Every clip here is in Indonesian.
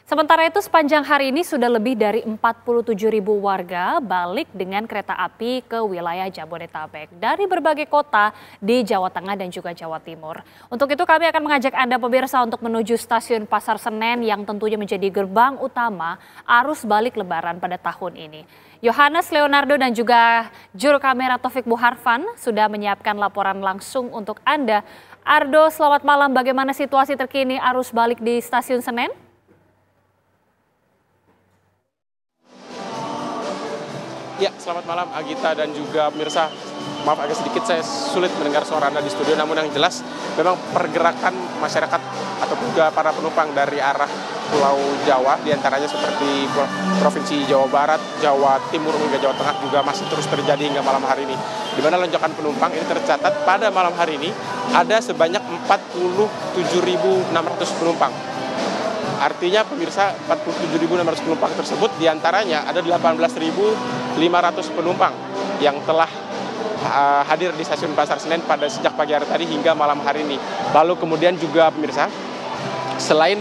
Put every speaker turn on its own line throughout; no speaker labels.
Sementara itu sepanjang hari ini sudah lebih dari 47.000 warga balik dengan kereta api ke wilayah Jabodetabek dari berbagai kota di Jawa Tengah dan juga Jawa Timur. Untuk itu kami akan mengajak Anda pemirsa untuk menuju stasiun Pasar Senen yang tentunya menjadi gerbang utama arus balik Lebaran pada tahun ini. Yohanes Leonardo dan juga juru kamera Taufik Buharfan sudah menyiapkan laporan langsung untuk Anda. Ardo, selamat malam. Bagaimana situasi terkini arus balik di stasiun Senen?
Ya, selamat malam Agita dan juga pemirsa. Maaf agak sedikit saya sulit mendengar suara Anda di studio, namun yang jelas memang pergerakan masyarakat atau juga para penumpang dari arah Pulau Jawa, diantaranya seperti Provinsi Jawa Barat, Jawa Timur hingga Jawa Tengah juga masih terus terjadi hingga malam hari ini. Di mana lonjakan penumpang ini tercatat pada malam hari ini ada sebanyak 47.600 penumpang. Artinya pemirsa 47.600 penumpang tersebut diantaranya ada 18.500 penumpang yang telah hadir di stasiun Pasar Senen pada sejak pagi hari tadi hingga malam hari ini. Lalu kemudian juga pemirsa, selain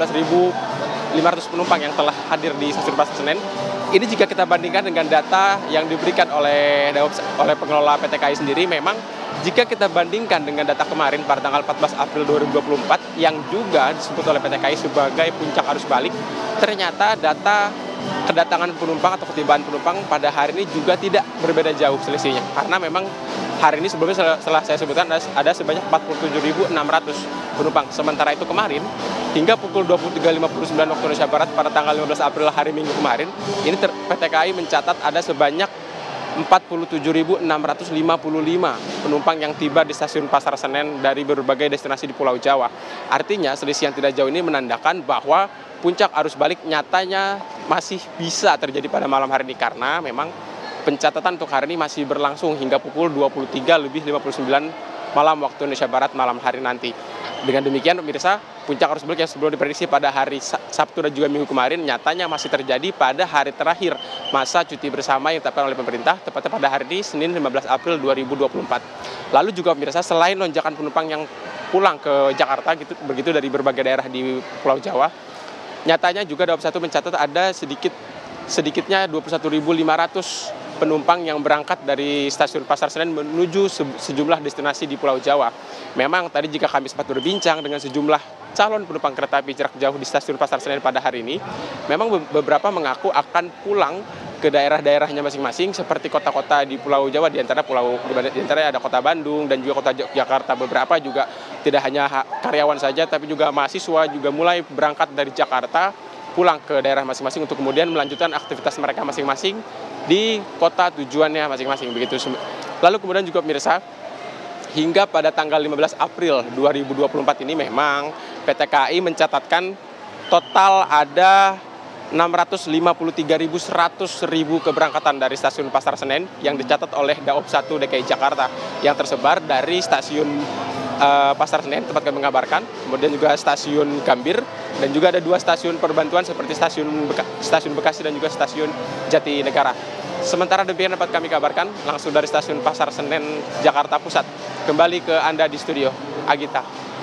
18.500 penumpang yang telah hadir di stasiun Pasar Senen, ini jika kita bandingkan dengan data yang diberikan oleh pengelola PT KAI sendiri, memang jika kita bandingkan dengan data kemarin pada tanggal 14 April 2024 yang juga disebut oleh PT KAI sebagai puncak arus balik, ternyata data kedatangan penumpang atau ketibaan penumpang pada hari ini juga tidak berbeda jauh selisihnya. Karena memang hari ini sebelumnya setelah saya sebutkan ada sebanyak 47.600 penumpang. Sementara itu kemarin hingga pukul 23.59 waktu Indonesia Barat pada tanggal 15 April hari Minggu kemarin, ini PT KAI mencatat ada sebanyak 47.655 penumpang yang tiba di stasiun Pasar Senen dari berbagai destinasi di Pulau Jawa. Artinya selisih yang tidak jauh ini menandakan bahwa puncak arus balik nyatanya masih bisa terjadi pada malam hari ini, karena memang pencatatan untuk hari ini masih berlangsung hingga pukul 23.59 malam waktu Indonesia Barat malam hari nanti. Dengan demikian pemirsa, puncak arus balik yang sebelum diprediksi pada hari Sabtu dan juga Minggu kemarin nyatanya masih terjadi pada hari terakhir masa cuti bersama yang ditetapkan oleh pemerintah, tepatnya pada hari ini Senin 15 April 2024. Lalu juga pemirsa, selain lonjakan penumpang yang pulang ke Jakarta begitu dari berbagai daerah di Pulau Jawa, nyatanya juga Daob 1 mencatat ada sedikitnya 21.500 penumpang yang berangkat dari stasiun Pasar Senen menuju sejumlah destinasi di Pulau Jawa. Memang tadi jika kami sempat berbincang dengan sejumlah calon penumpang kereta api jarak jauh di stasiun Pasar Senen pada hari ini, memang beberapa mengaku akan pulang ke daerah-daerahnya masing-masing seperti kota-kota di Pulau Jawa, di antara ada kota Bandung dan juga kota Jakarta. Beberapa juga tidak hanya karyawan saja tapi juga mahasiswa juga mulai berangkat dari Jakarta pulang ke daerah masing-masing untuk kemudian melanjutkan aktivitas mereka masing-masing di kota tujuannya masing-masing begitu. Lalu kemudian juga pemirsa, hingga pada tanggal 15 April 2024 ini memang PT KAI mencatatkan total ada 653.100 keberangkatan dari stasiun Pasar Senen yang dicatat oleh Daob 1 DKI Jakarta yang tersebar dari stasiun Pasar Senen tempat kami mengabarkan, kemudian juga stasiun Gambir, dan juga ada 2 stasiun perbantuan seperti stasiun Bekasi dan juga stasiun Jatinegara. Sementara demikian dapat kami kabarkan langsung dari stasiun Pasar Senen Jakarta Pusat. Kembali ke Anda di studio, Agita.